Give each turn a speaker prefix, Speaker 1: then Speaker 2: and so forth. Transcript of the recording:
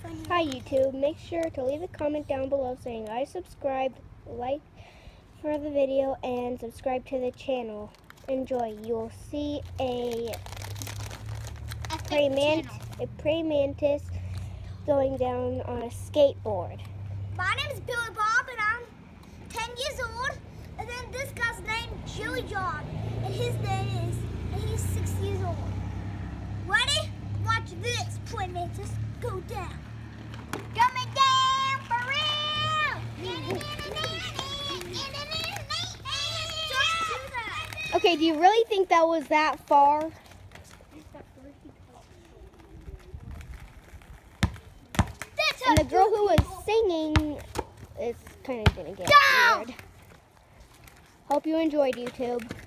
Speaker 1: Hi YouTube, make sure to leave a comment down below saying I subscribed, like for the video, and subscribe to the channel. Enjoy. You'll see a praying mantis going down on a skateboard.
Speaker 2: My name is Billy Bob and I'm 10 years old. And then this guy's name Joey John. And he's 6 years old. Ready? Watch this praying mantis go down. Coming down for real!
Speaker 1: Okay, do you really think that was that far? And the girl who was singing is kind of going to get weird. Hope you enjoyed, YouTube.